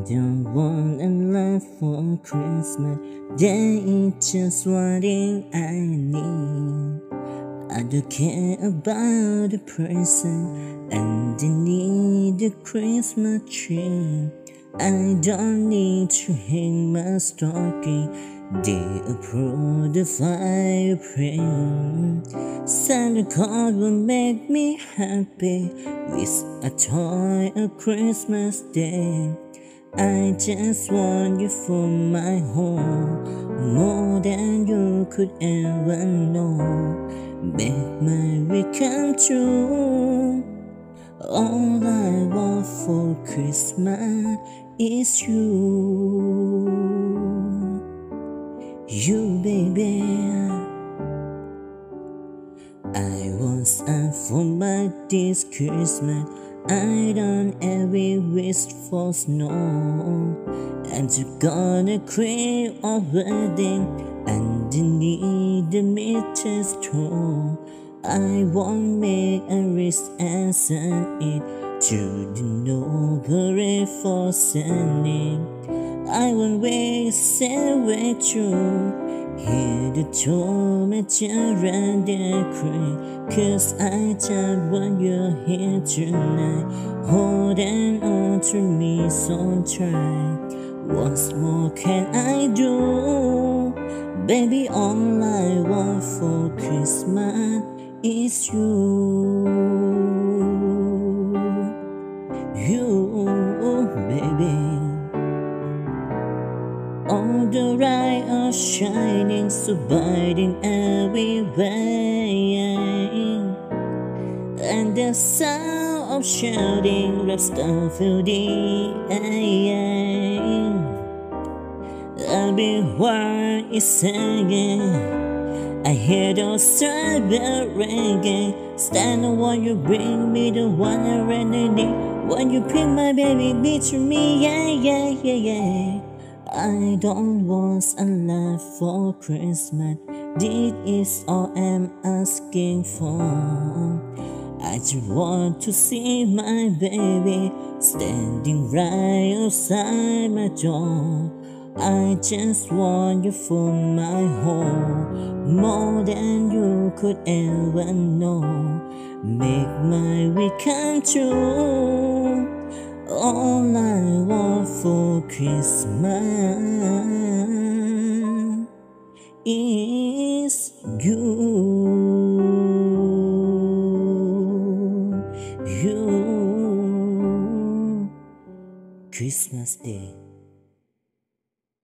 don't want a lot for Christmas. There is just one thing I need. I don't care about the present underneath the Christmas tree. I don't need to hang my stocking. They approve the fire praying. Santa Claus will make me happy with a toy on Christmas Day. I just want you for my home, more than you could ever know. Make my wish come true. All I want for Christmas is you. You, baby. I was up for my this Christmas. I don't ever wish for snow. And you gonna create a wedding underneath the mistletoe. I won't make a risk and send it to the noble for sending. I won't wait, say with you. Hear the tormentor and the cry, 'cause I just want you here tonight, holding on to me so tight. What more can I do? Baby, all I want for Christmas is you. You, baby. All the light are shining so bright in everywhere, and the sound of shouting wraps the building. Everyone is singing. I hear those cyber ringing. Stand on what you bring me, the one I really need. When you pick my baby, be to me, yeah. I don't want a lot for Christmas. This is all I'm asking for. I just want to see my baby standing right outside my door. I just want you for my home, more than you could ever know. Make my wish come true. All I want for Christmas is you. Christmas Day.